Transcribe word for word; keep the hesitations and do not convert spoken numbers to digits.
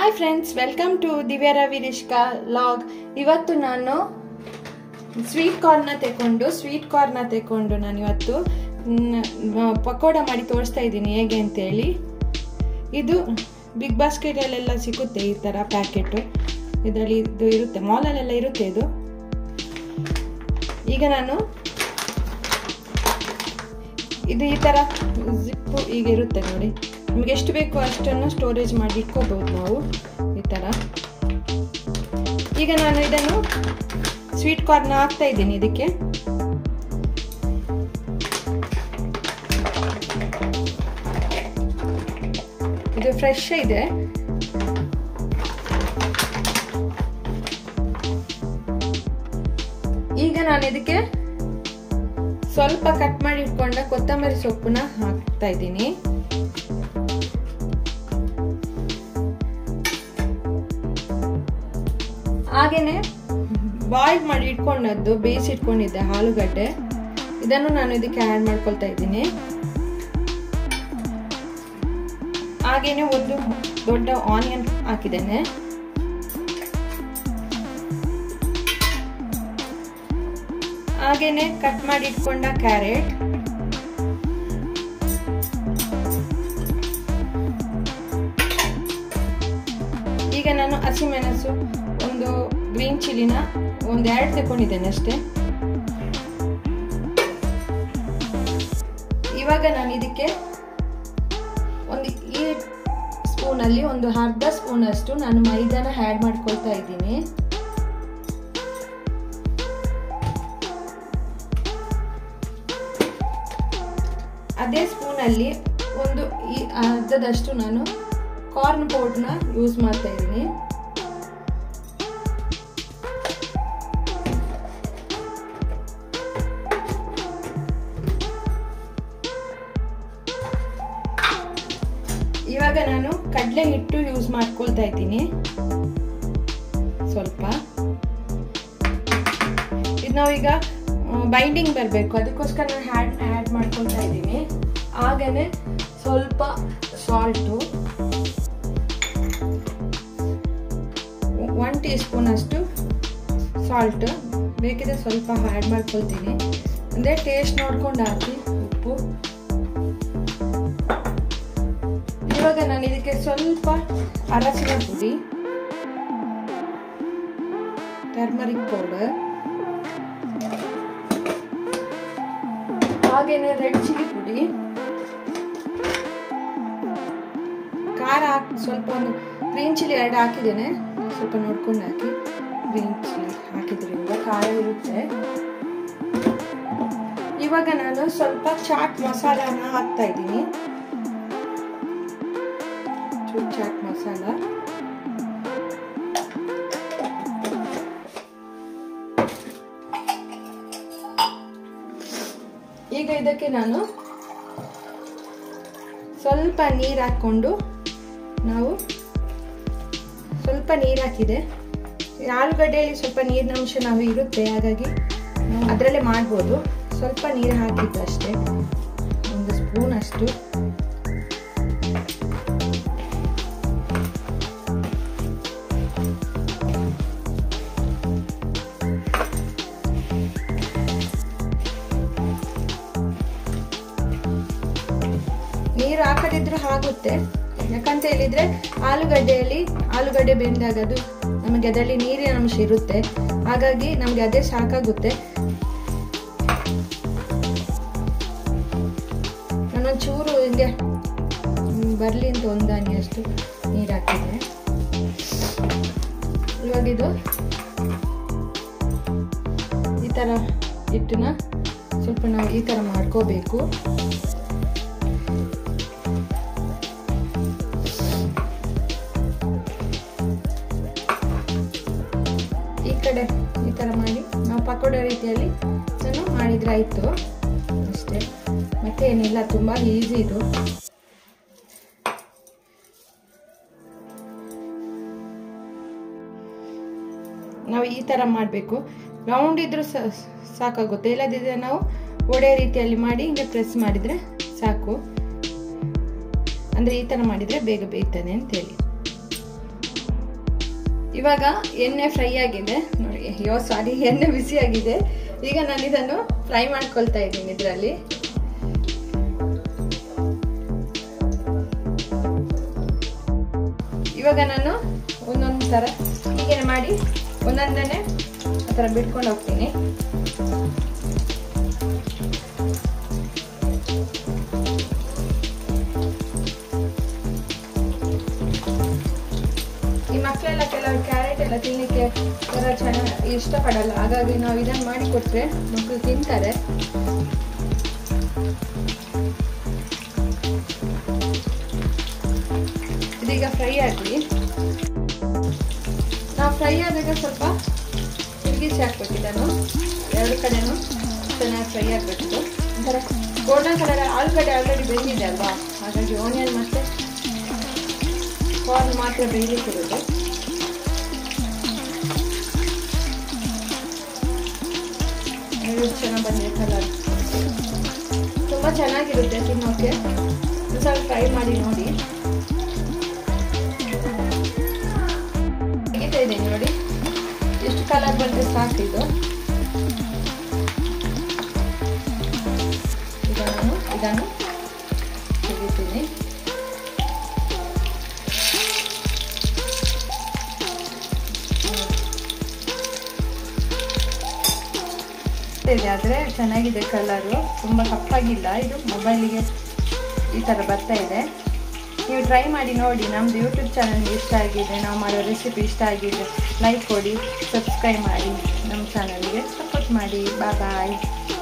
Hi friends, welcome to ದಿವ್ಯ Ravi ರಿಷ್ಕಾ log. ಇವತ್ತು ನಾನು ಸ್ವೀಟ್ ಕಾರ್ನ ತೆಕೊಂಡು ಸ್ವೀಟ್ ಕಾರ್ನ ತೆಕೊಂಡು ನಾನು ಇವತ್ತು ಪಕೋಡ ಮಾಡಿ ತೋರಿಸ್ತಾ ಇದ್ದೀನಿ ಹೇಗೆ ಅಂತೇಳಿ. ಇದು ಬಿಗ್ ಬಾಸ್ಕೆಟಲ್ಲೆಲ್ಲ ಸಿಗುತ್ತೆ ಈ ಥರ ಪ್ಯಾಕೆಟು. ಇದರಲ್ಲಿ ಇದು ಇರುತ್ತೆ, ಮಾಲಲ್ಲೆಲ್ಲ ಇರುತ್ತೆ ಇದು. ಈಗ ನಾನು ಇದು ಈ ಥರ ಜಿಪ್ಪು ಈಗ ಇರುತ್ತೆ ನೋಡಿ. ನಮಗೆ ಎಷ್ಟು ಬೇಕು ಅಷ್ಟನ್ನು ಸ್ಟೋರೇಜ್ ಮಾಡಿ ಇಟ್ಕೋಬಹುದು ನಾವು ಈ ಥರ. ಈಗ ನಾನು ಇದನ್ನು ಸ್ವೀಟ್ ಕಾರ್ನ್ ಹಾಕ್ತಾ ಇದ್ದೀನಿ ಇದಕ್ಕೆ. ಇದು ಫ್ರೆಶ್ ಇದೆ. ಈಗ ನಾನು ಇದಕ್ಕೆ ಸ್ವಲ್ಪ ಕಟ್ ಮಾಡಿ ಇಟ್ಕೊಂಡ ಕೊತ್ತಂಬರಿ ಸೊಪ್ಪನ್ನ ಹಾಕ್ತಾ ಇದ್ದೀನಿ. ಹಾಗೇನೆ ಬಾಯ್ಲ್ ಮಾಡಿ ಇಟ್ಕೊಂಡದ್ದು ಬೇಯಿಸಿ ಇಟ್ಕೊಂಡಿದ್ದೆ ಆಲೂಗಡ್ಡೆ, ಇದನ್ನು ನಾನು ಇದಕ್ಕೆ ಆ್ಯಡ್ ಮಾಡ್ಕೊಳ್ತಾ ಇದ್ದೀನಿ. ಹಾಗೇನೆ ಒಂದು ದೊಡ್ಡ ಆನಿಯನ್ ಹಾಕಿದ್ದೇನೆ. ಹಾಗೇನೆ ಕಟ್ ಮಾಡಿ ಇಟ್ಕೊಂಡ ಕ್ಯಾರೆಟ್, ಈಗ ನಾನು ಹಸಿಮೆಣಸು ಒಂದು ಗ್ರೀನ್ ಚಿಲ್ಲಿನ ಒಂದು ಎರಡು ತಗೊಂಡಿದ್ದೇನೆ ಅಷ್ಟೇ. ಇವಾಗ ನಾನು ಇದಕ್ಕೆ ಒಂದು ಈ ಸ್ಪೂನಲ್ಲಿ ಒಂದು ಅರ್ಧ ಸ್ಪೂನ್ ಅಷ್ಟು ನಾನು ಮೈದಾನ ಆ್ಯಡ್ ಮಾಡ್ಕೊಳ್ತಾ ಇದ್ದೀನಿ. ಅದೇ ಸ್ಪೂನಲ್ಲಿ ಒಂದು ಈ ಅರ್ಧದಷ್ಟು ನಾನು ಕಾರ್ನ್ ಪೌಡರ್ನ ಯೂಸ್ ಮಾಡ್ತಾ ಇದ್ದೀನಿ. ಇವಾಗ ನಾನು ಕಡಲೆ ಹಿಟ್ಟು ಯೂಸ್ ಮಾಡ್ಕೊಳ್ತಾ ಇದ್ದೀನಿ ಸ್ವಲ್ಪ. ಇದು ನಾವೀಗ ಬೈಂಡಿಂಗ್ ಬರಬೇಕು, ಅದಕ್ಕೋಸ್ಕರ ನಾನು ಹ್ಯಾಡ್ ಆ್ಯಡ್ ಮಾಡ್ಕೊಳ್ತಾ ಇದ್ದೀನಿ. ಹಾಗೇನೆ ಸ್ವಲ್ಪ ಸಾಲ್ಟು, ಒನ್ ಟೀ ಸ್ಪೂನ್ ಅಷ್ಟು ಸಾಲ್ಟ್ ಬೇಕಿದ್ರೆ ಸ್ವಲ್ಪ ಆ್ಯಡ್ ಮಾಡ್ಕೊಳ್ತೀನಿ. ಅಂದರೆ ಟೇಸ್ಟ್ ನೋಡ್ಕೊಂಡು ಹಾಕಿ ಉಪ್ಪು. ಇವಾಗ ನಾನು ಇದಕ್ಕೆ ಸ್ವಲ್ಪ ಅರಸಿನ ಪುಡಿ, ಟರ್ಮರಿಕ್ ಪೌಡರ್, ಹಾಗೇನೆ ರೆಡ್ ಚಿಲ್ಲಿ ಪುಡಿ, ಖಾರ ಹಾಕಿ ಸ್ವಲ್ಪ ಒಂದು ಗ್ರೀನ್ ಚಿಲ್ಲಿ ಎರಡು ಹಾಕಿದ್ದೇನೆ, ಸ್ವಲ್ಪ ನೋಡ್ಕೊಂಡು ಹಾಕಿ. ಗ್ರೀನ್ ಚಿಲ್ಲಿ ಹಾಕಿದ್ರಿಂದ ಖಾರ ಇರುತ್ತೆ. ಇವಾಗ ನಾನು ಸ್ವಲ್ಪ ಚಾಟ್ ಮಸಾಲಾನ ಹಾಕ್ತಾ ಇದ್ದೀನಿ. ಚಾಟ್ ಮಸಾಲ, ಈಗ ಇದಕ್ಕೆ ನಾನು ಸ್ವಲ್ಪ ನೀರು ಹಾಕೊಂಡು, ನಾವು ಸ್ವಲ್ಪ ನೀರು ಹಾಕಿದೆ. ಆಲೂಗಡ್ಡೆಯಲ್ಲಿ ಸ್ವಲ್ಪ ನೀರಿನ ಅಂಶ ನಾವು ಇರುತ್ತೆ, ಹಾಗಾಗಿ ನಾವು ಅದರಲ್ಲೇ ಮಾಡ್ಬೋದು. ಸ್ವಲ್ಪ ನೀರು ಹಾಕಿದ್ದು ಅಷ್ಟೇ, ಒಂದು ಸ್ಪೂನ್ ಅಷ್ಟು. ನೀರು ಹಾಕದಿದ್ರೂ ಆಗುತ್ತೆ, ಯಾಕಂತ ಹೇಳಿದ್ರೆ ಆಲೂಗಡ್ಡೆಯಲ್ಲಿ ಆಲೂಗಡ್ಡೆ ಬೆಂದಾಗ ಅದು ನಮಗೆ ಅದರಲ್ಲಿ ನೀರಿನ ಅಂಶ ಇರುತ್ತೆ, ಹಾಗಾಗಿ ನಮಗೆ ಅದೇ ಸಾಕಾಗುತ್ತೆ. ನಾನೊಂದು ಚೂರು ಹಿಂಗೆ ಬರಲಿ ಅಂತ ಒಂದಾನಿ ಅಷ್ಟು ನೀರು ಹಾಕಿದೆ. ಇವಾಗ ಇದು ಈ ಥರ ಹಿಟ್ಟನ್ನ ಸ್ವಲ್ಪ ನಾವು ಈ ಥರ ಮಾಡ್ಕೋಬೇಕು. ಈ ಕಡೆ ಈ ಥರ ಮಾಡಿ ನಾವು ಪಕೋಡ ರೀತಿಯಲ್ಲಿ ನಾನು ಮಾಡಿದ್ರೆ ಆಯಿತು ಅಷ್ಟೇ, ಮತ್ತೆ ಏನಿಲ್ಲ, ತುಂಬ ಈಸಿ ಇದು. ನಾವು ಈ ಥರ ಮಾಡಬೇಕು. ರೌಂಡ್ ಇದ್ರೂ ಸಾಕಾಗುತ್ತೆ, ಇಲ್ಲದಿದ್ದರೆ ನಾವು ಒಡೆ ರೀತಿಯಲ್ಲಿ ಮಾಡಿ ಹಿಂಗೆ ಪ್ರೆಸ್ ಮಾಡಿದರೆ ಸಾಕು. ಅಂದರೆ ಈ ಥರ ಮಾಡಿದರೆ ಬೇಗ ಬೇಯ್ತದೆ ಅಂತೇಳಿ. ಇವಾಗ ಎಣ್ಣೆ ಫ್ರೈ ಆಗಿದೆ ನೋಡಿ. ಅಯ್ಯೋ ಸಾರಿ, ಎಣ್ಣೆ ಬಿಸಿ ಆಗಿದೆ. ಈಗ ನಾನು ಇದನ್ನು ಫ್ರೈ ಮಾಡ್ಕೊಳ್ತಾ ಇದ್ದೀನಿ ಇದರಲ್ಲಿ. ಇವಾಗ ನಾನು ಒಂದೊಂದು ಥರ ಹೀಗೆ ಮಾಡಿ ಒಂದೊಂದನ್ನೇ ಆ ಥರ ಬಿಟ್ಕೊಂಡು ಹೋಗ್ತೀನಿ. ಈ ಮಕ್ಕಳೆಲ್ಲ ಕೆಲವು ಕ್ಯಾರೆಟ್ ಎಲ್ಲ ತಿನ್ನಲಿಕ್ಕೆ ಥರ ಚೆನ್ನಾಗಿ ಇಷ್ಟಪಡಲ್ಲ, ಹಾಗಾಗಿ ನಾವು ಇದನ್ನು ಮಾಡಿ ಕೊಟ್ಟರೆ ಮಕ್ಕಳು ತಿಂತಾರೆ. ಇದೀಗ ಫ್ರೈ ಆಗಲಿ. ನಾವು ಫ್ರೈ ಆದಾಗ ಸ್ವಲ್ಪ ತಿರುಗಿಸಿ ಹಾಕ್ಬೇಕು ಇದನ್ನು, ಎರಡು ಕಡೆನೂ ಚೆನ್ನಾಗಿ ಫ್ರೈ ಆಗಬೇಕು. ಒಂಥರ ಗೋಲ್ಡನ್ ಕಲರ್ ಆಲೂಗಡ್ಡೆ ಆಲ್ರೆಡಿ ಬೆಂದಿದೆ ಅಲ್ವಾ, ಹಾಗಾಗಿ ಆನಿಯನ್ ಮತ್ತು ಕಾರ್ನ್ ಮಾತ್ರ ಬೇಯಲಿಕ್ಕಿರೋದು. ಚೆನ್ನಾಗಿ ಬಂದಿದೆ ಕಲರ್, ತುಂಬ ಚೆನ್ನಾಗಿರುತ್ತೆ ತಿನ್ನೋಕ್ಕೆ. ಸ್ವಲ್ಪ ಫ್ರೈ ಮಾಡಿ ನೋಡಿ. ಇದೆ ನೋಡಿ ಎಷ್ಟು ಕಲರ್ ಬಂದ್ರೆ ಸಾಕಿದು. ಈಗ ನಾನು ಇದನ್ನು ತೆಗಿತೀನಿ. ಇದೆ ಆದರೆ ಚೆನ್ನಾಗಿದೆ ಕಲರು, ತುಂಬ ಕಪ್ಪಾಗಿಲ್ಲ. ಇದು ಮೊಬೈಲಿಗೆ ಈ ಥರ ಬರ್ತಾ ಇದೆ. ನೀವು ಟ್ರೈ ಮಾಡಿ ನೋಡಿ. ನಮ್ಮದು ಯೂಟ್ಯೂಬ್ ಚಾನಲ್ಗೆ ಇಷ್ಟ ಆಗಿದೆ, ನಾವು ಮಾಡೋ ರೆಸಿಪಿ ಇಷ್ಟ ಆಗಿದೆ, ಲೈಕ್ ಕೊಡಿ, ಸಬ್ಸ್ಕ್ರೈಬ್ ಮಾಡಿ, ನಮ್ಮ ಚಾನಲ್ಗೆ ಸಪೋರ್ಟ್ ಮಾಡಿ. ಬಾಯ್ ಬಾಯ್.